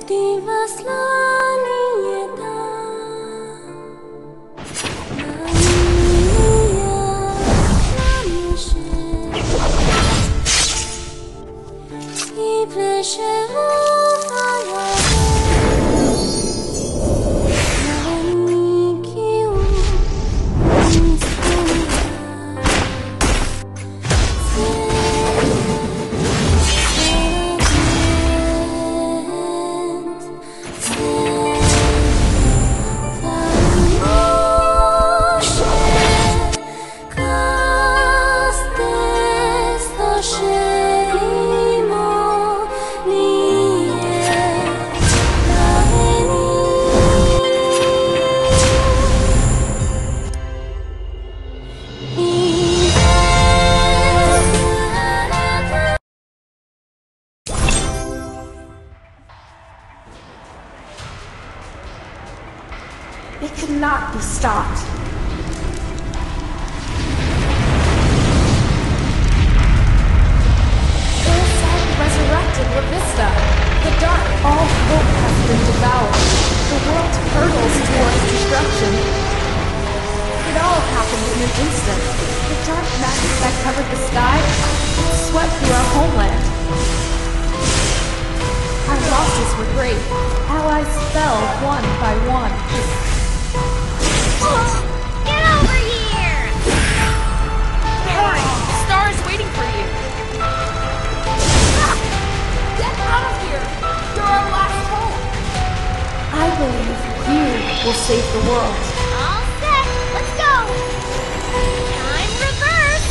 Divas la nieta, I pleșerea It cannot be stopped. Ilsag resurrected La Vista. The dark, all hope has been devoured. The world hurtles towards destruction. It all happened in an instant. The dark magic that covered the sky swept through our homeland. Our losses were great. Allies fell one by one. Get over here! Hurry! The star is waiting for you! Get out of here! You're our last hope! I believe you will save the world. All set! Let's go! Time reverse!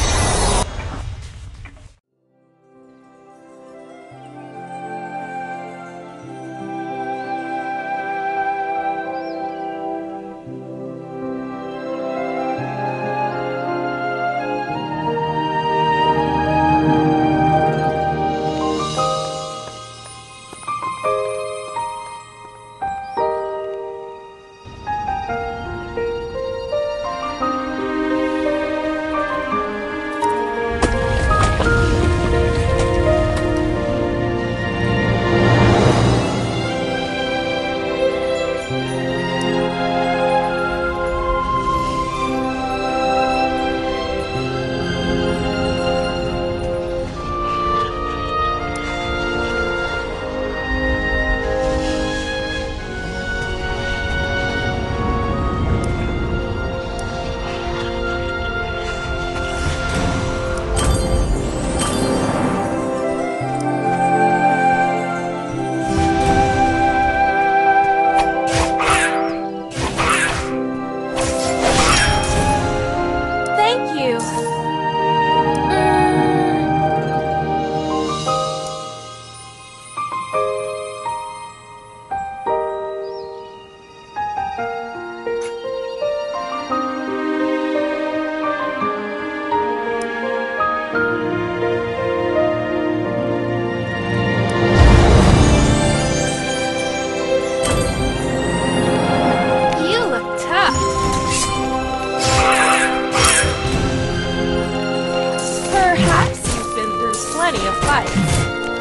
Plenty of fights.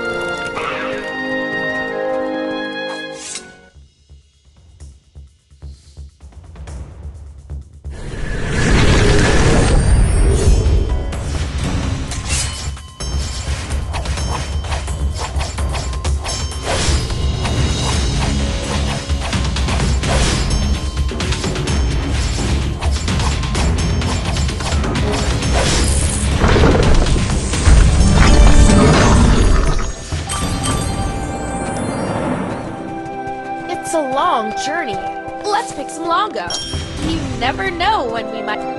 It's a long journey. Let's pick some Longo. You never know when we might...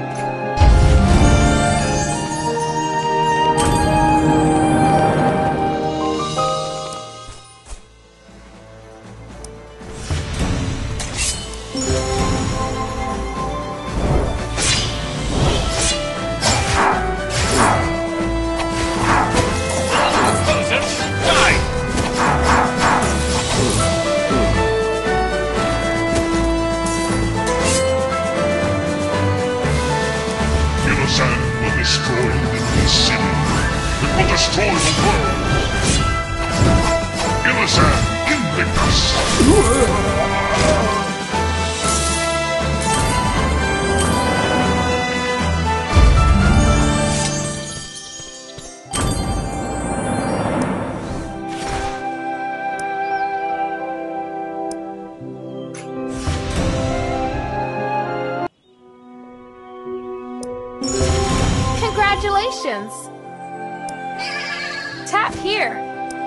Congratulations! Tap here.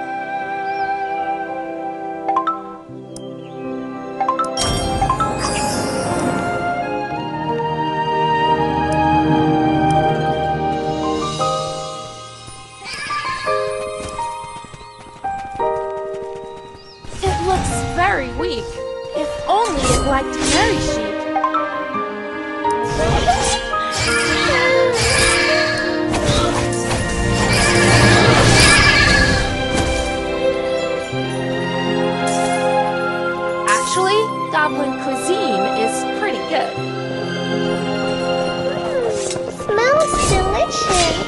It looks very weak. If only it liked Mary Sheep. Actually, goblin cuisine is pretty good. Smells delicious.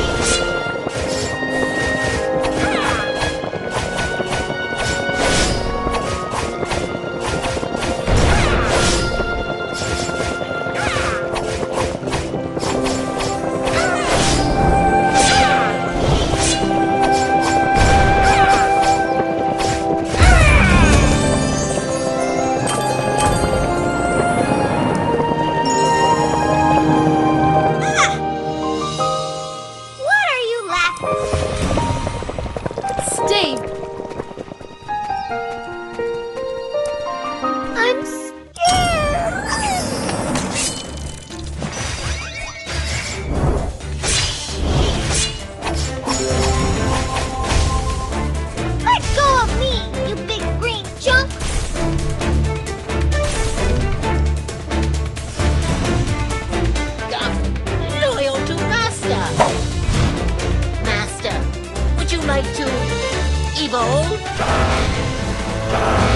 Stay. I'm scared. Let go of me, you big green chunk. Loyal to Master. Master, would you like to evolve?